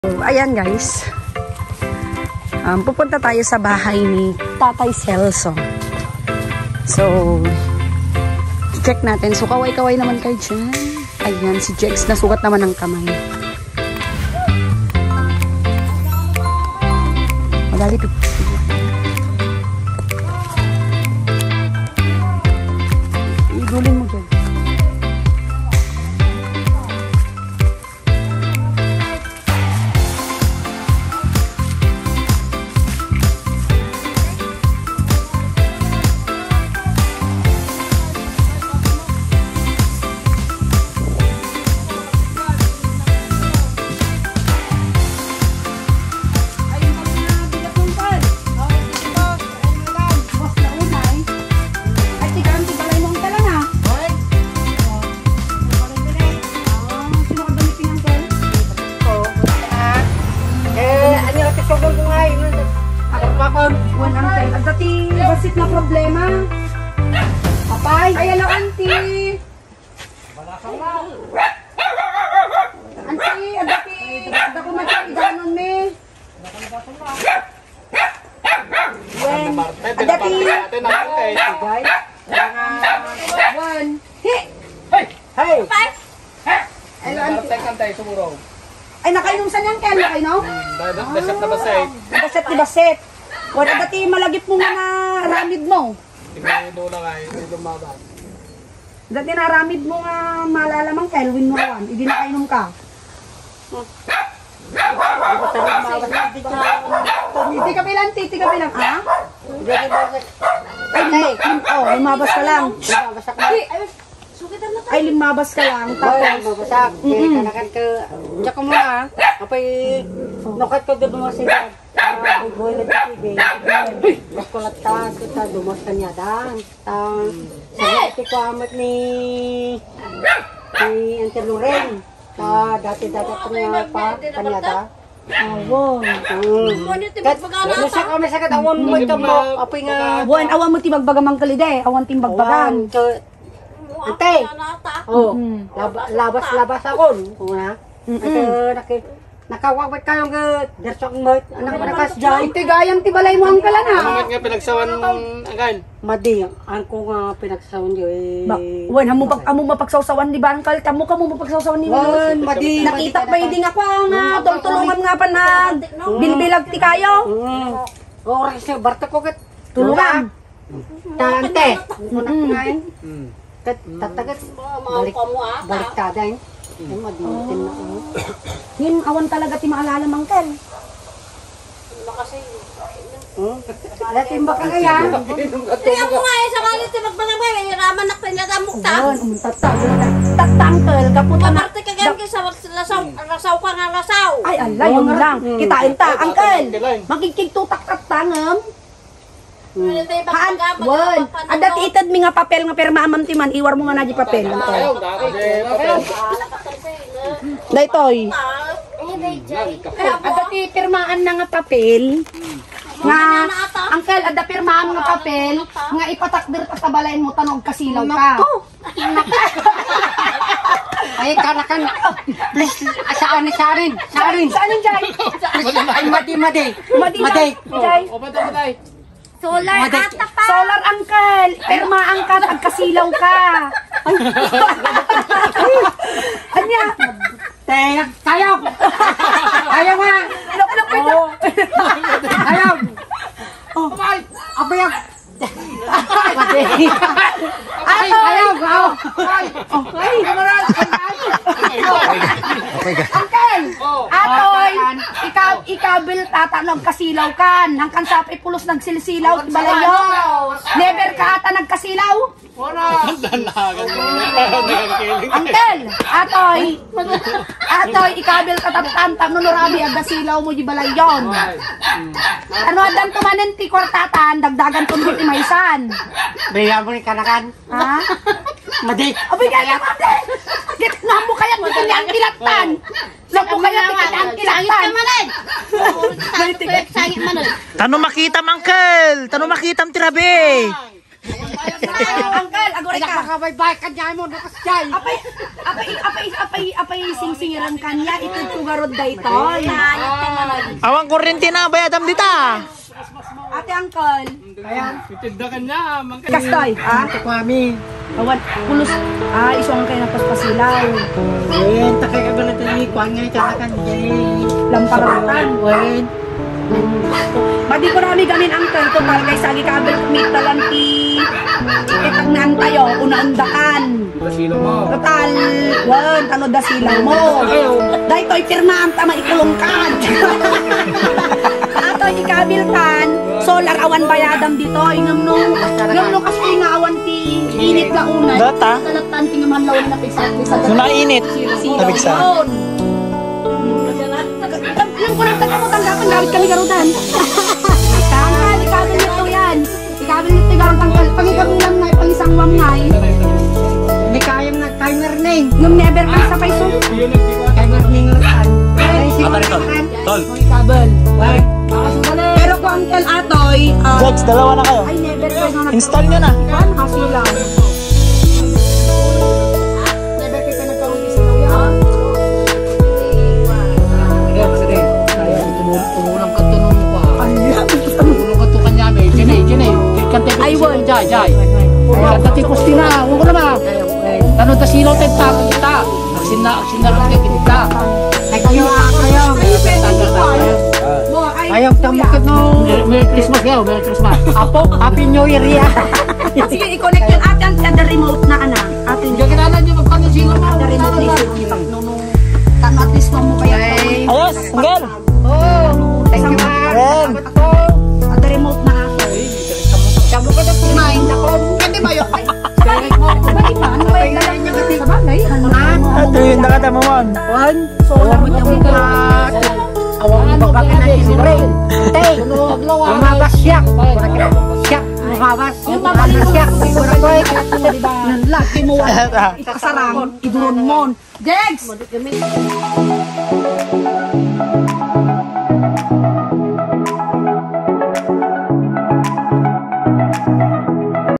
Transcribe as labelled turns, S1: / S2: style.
S1: Ayan guys, pupunta tayo sa bahay ni Tatay Celso. So, check natin. So, kaway-kaway naman kayo dyan. Ayan, si Jex nasugat naman ng kamay. Magalipit. Igulin mo dyan. Dati basit na problema. Papay, ay hello auntie. Auntie, adati ko maganon me. Wen, adati. Guys, one. Hey. Hey. Hello auntie. Ay nakainom sa niyang kaya no?
S2: Baset na baset.
S1: Baset ni baset. Wala dati malagip mo nga na ramid mo.
S2: Ito na nga, hindi lumaban.
S1: Dati na ramid mo nga malalamang Kelvin mo naman. Hindi na kainom ka. Titi ka bilang, titi ka bilang. Ha? Ay, lumabas ka lang. Ay, limabas ka lang. Tapos,
S3: mabasak. Kanakan ka, diyak ka muna. Apay, nakat ka doon mga sila. Boy na tibig. Makulat ka, dumas ka niya dan. Sabi ko amat ni Auntie Loren. Dati-dati ko niya pa, kanyada.
S1: awon.
S3: Nusak kami sa katawan mo ito mo. Apay nga.
S1: Buwan, awan mo timagbagamang kalide. Awan timbagbagan.
S3: Ante. Oh, labas ako. Una. Nakawawat kayo ng dersok mo. Anak mo nakas dyan.
S1: Ito gayang tibalay mo ang kalana.
S2: Ang nga pinagsawan agad.
S3: Madi, ang ko nga pinagsasawan dyan.
S1: Buwan, amo mapagsawsawan ni Bangkal. Kamu mapagsawsawan ni Wan.
S3: Madi.
S1: Nakita pa hindi nga pa nga. Tulungan nga pa na. Bilbilag ti kayo.
S3: Oras siya, barta ko kat.
S1: Tulungan.
S3: Tante. Muna kumain. Tatagat. Balik tada yun. Maditin na ako.
S1: Yun, awan talaga ti maalala mangkel.
S3: Dati baka kaya.
S4: Kaya mo nga sa kalit magbangamay, may raman na kanya tamukta.
S1: Yun, tatangkel, kaputa na.
S4: Maparte ka ganyan sa rasaw ka na rasaw.
S1: Ay, ala, yun lang. Kitain ta, angkel. Magkikigtutak-tak tangam. Haan, wan. Adat itad mi nga papel nga permamam ti man, iwar mo nga na di papel. Daytoy. Adat pirmaan na nga papel. Nga, angkel, ada pirmaan nga papel. Nga ipatakdir tatabalain mo tanog kasilaw ka.
S3: Ay, kanakan. Please, saan ni Sarin? Sarin.
S1: Saan yung jay?
S3: Ay, madi.
S1: Jay.
S2: O, batay.
S4: Solar ata pa.
S1: Solar angkel. Pirmaan ka, tagkasilaw ka. Anya?
S3: Ayaw nga. Ayaw. Abayag.
S1: Angkel! Atoy! Ikabil tatanog kasilaw kan. Hangkan sa ipulos nagsilsilaw. Balayo. Never ka ata nagkasilaw? Angkel! Atoy! Ikabil katatanta. Nunurabi ang kasilaw mo di balayon. Ano adan tumanin ti kwartatan. Dagdagan tundi ti maisan.
S3: Baya mo ni kanakan.
S1: Ha?
S3: Madi.
S1: Abay kaya mati! Namo kaya kita ni ang kilatan! Namo kaya kita ni ang kilatan!
S4: Sangit manan.
S5: Tano makita mangkel, tano makita tirabe.
S1: Uncle, agore ka.
S3: Nakakabay-bay ka niya mo, nakas jay.
S1: Apay singsingiran kanya, ito tugarod da ito.
S5: Awang kuryente na bayadam dita.
S1: Ate Uncle.
S2: Itindakan niya.
S1: Kastoy, ha?
S3: Kwami.
S1: Awan, pulos. Isuangan kayo ng paspasilaw.
S3: Wen, takay ka ba natin ni Kwan nga kakakan jay.
S1: Lamparatan.
S3: Wen.
S1: Madi ko rami gamin Uncle, total kay sagi kabel kumita lang ti itagnan tayo, unaundakan.
S2: Pasilo mo.
S1: Total, wan, tanod da silang mo. Dahil to'y pirmaan tama ikulong kan. Ato ikabil kan, solar awan bayadam dito, ingam nung kasi nga awan ti init la unay.
S5: Data?
S1: Talatan ti ngaman lawan na pisa.
S5: Nung nainit, nabigsa.
S1: Yung kurang taga mo tanggapan, gawit kami garudan. Tanggal, ikabil nito yan. Ikabil nito garong tanggal. Pagigamilang ngay, pangisang wam ngay.
S3: Hindi kayang nag-timer ning.
S1: Nung never ka sa paiso.
S3: Timer ning lang.
S5: Tol.
S1: Kabel. Pero kung Uncle Atoy,
S5: Jex, dalawa na kayo.
S1: ay never ko na
S5: Install nyo na.
S1: Kasi lang. Never kayo nagkaroon isilaw yan.
S2: Tumulang ka to nung pa. Tumulang ka to kanya may. Jenay.
S1: Ay, won.
S2: Jay. Kanta ti Kustina. Huwag ko naman. Tanong ta silaw tayo tapos kita. Aksin na lang kita.
S3: Ay kayo. Ayaw tamakot no.
S2: Merry Christmas kayo. Merry Christmas.
S3: Apo, Happy New Year ya.
S1: Sige, i-connect yun ate ang the remote na anak. Ate
S2: Hindi kilala niyo magkano silaw mo.
S1: the remote ni Sir. Tanong at least mo kaya.
S5: Ayos, Angel.
S3: Thank you, ma.
S5: Ren.
S1: At the remote na ako.
S3: Sabi ko na kumain ako.
S1: Pwede ba yun? Pwede ba? Ano ba yung dalang niya kasi sa bagay?
S5: Ito yung nakatamuan.
S1: So, alam mo niya mo ka.
S3: Awang babakan na si Ren. Tay, lumabas siya. Siya, lumabas. Lumabas siya.
S1: Lagi mo wala. Ikasarang, iduron mo. Jegs!